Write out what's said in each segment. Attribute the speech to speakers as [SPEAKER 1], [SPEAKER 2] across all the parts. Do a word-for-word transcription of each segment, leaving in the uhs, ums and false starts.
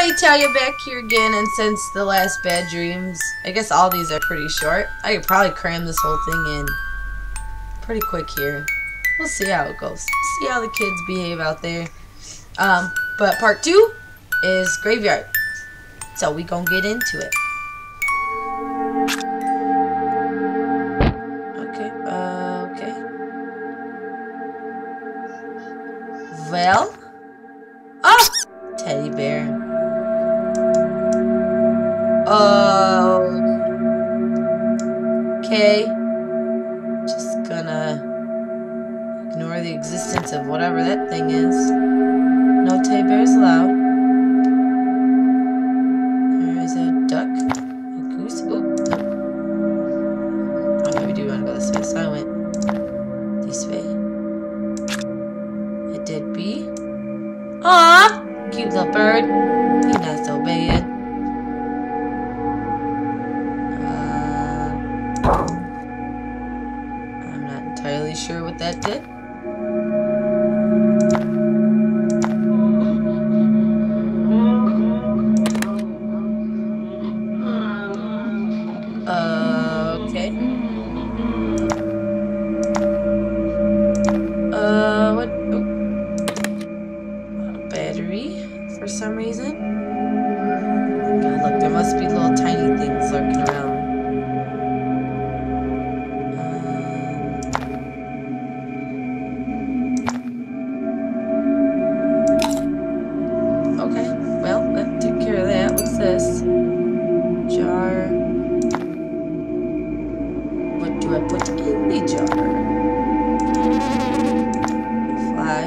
[SPEAKER 1] Alright, Talia, back here again, and since the last Bad Dreams, I guess all these are pretty short. I could probably cram this whole thing in pretty quick here. We'll see how it goes. See how the kids behave out there. Um, but part two is Graveyard. So we gonna get into it. Okay, uh, okay. Well. Oh! Teddy bear. Oh. Okay. Just gonna ignore the existence of whatever that thing is. No teddy bears allowed. There is a duck. A goose. Oh, no. Oh, maybe do want to go this way, so I went this way. It did be. Aww! Cute little bird. He's not so bad. Uh, I'm not entirely sure what that did. Uh, okay. Uh, what? Oh. Battery for some reason. God, look, there must be little tiny things lurking around. Um, okay, well, that took care of that. What's this? Jar. What do I put in the jar? Fly.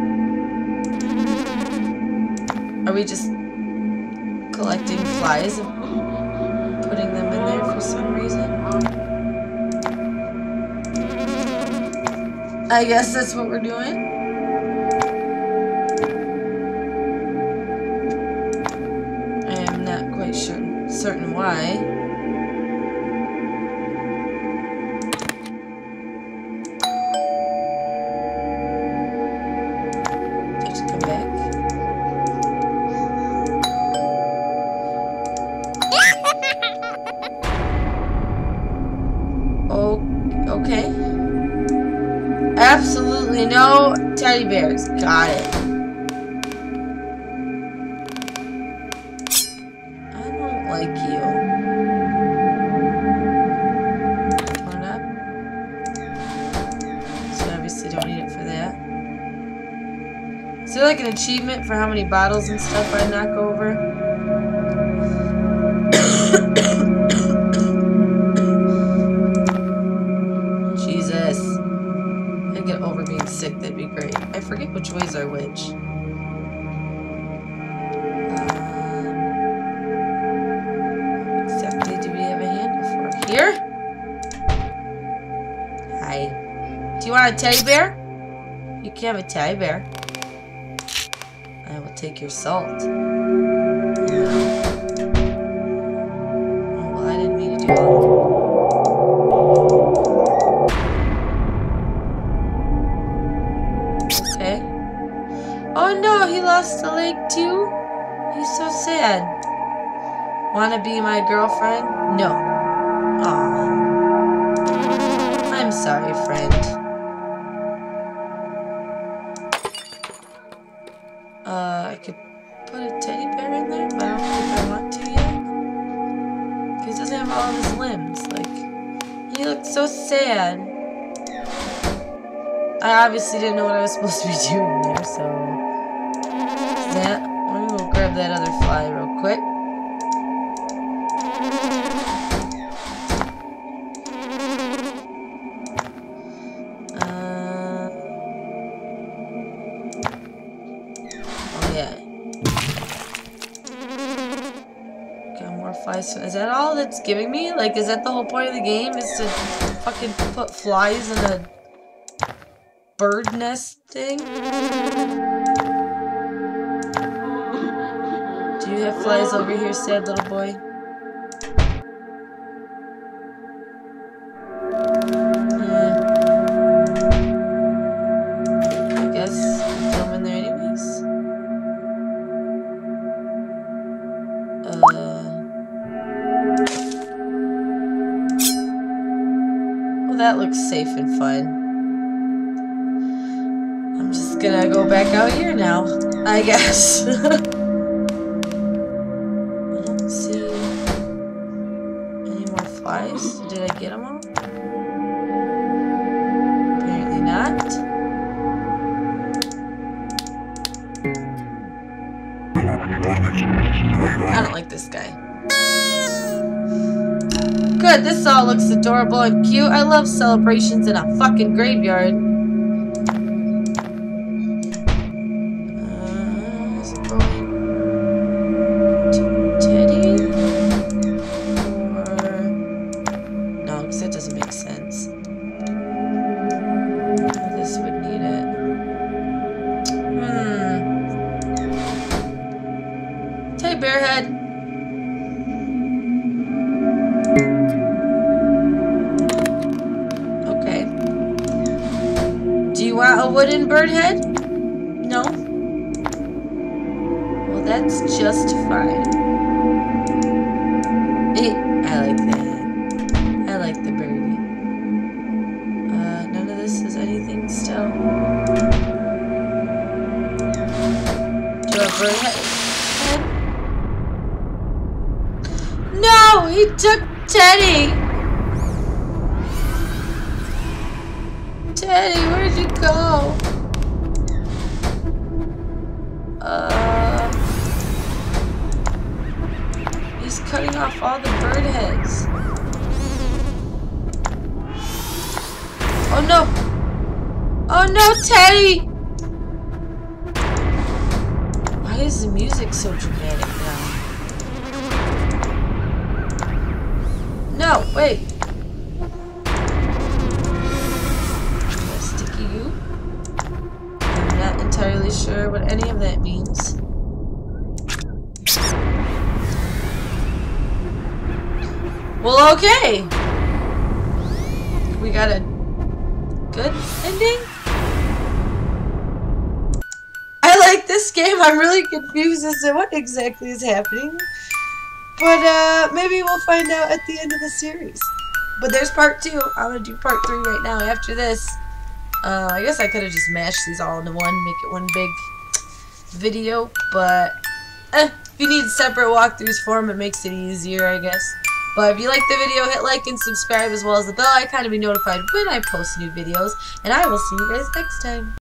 [SPEAKER 1] Are we just collecting flies and putting them in there for some reason? I guess that's what we're doing. I am not quite sure, certain why. Just come back. Okay. Absolutely no teddy bears. Got it. I don't like you. Torn up. So obviously don't need it for that. Is there like an achievement for how many bottles and stuff I knock over? Get over being sick, that'd be great. I forget which ways are which. Um, exactly do we have a handle for? Here? Hi. Do you want a teddy bear? You can have a teddy bear. I will take your salt. Yeah. Oh, well, I didn't mean to do that. Oh no, he lost a leg too? He's so sad. Wanna be my girlfriend? No. Aww. I'm sorry, friend. Uh, I could put a teddy bear in there, but I don't think I want to yet. Because he doesn't have all of his limbs. Like, he looks so sad. I obviously didn't know what I was supposed to be doing there, so... that. I'm gonna go grab that other fly real quick. Uh, oh yeah. Got more flies. Is that all that's giving me? Like, is that the whole point of the game? Is to fucking put flies in a bird nest thing? Do you have flies over here, sad little boy? Hmm. I guess throw them in there anyways. Well, that looks safe and fun. I'm just gonna go back out here now, I guess. I don't see any more flies. Did I get them all? Apparently not. I don't like this guy. Good, this all looks adorable and cute. I love celebrations in a fucking graveyard. Uh, is it going to Teddy? Or... No, because that doesn't make sense. This would need it. Hmm. Teddy Bearhead. Do you want a wooden bird head? No? Well, that's just fine. Eh, I like that. I like the birdie. Uh, none of this is anything still. Do you want a bird head? No! He took Teddy! Teddy, where'd you go? Uh, he's cutting off all the bird heads. Oh no! Oh no, Teddy! Why is the music so dramatic now? No, wait. Entirely sure what any of that means. Well, okay. We got a good ending. I like this game. I'm really confused as to what exactly is happening. But uh, maybe we'll find out at the end of the series. But there's part two. I'm gonna do part three right now after this. Uh, I guess I could have just mashed these all into one, make it one big video, but eh, if you need separate walkthroughs for them, it makes it easier, I guess. But if you like the video, hit like and subscribe as well as the bell icon to be notified when I post new videos, and I will see you guys next time.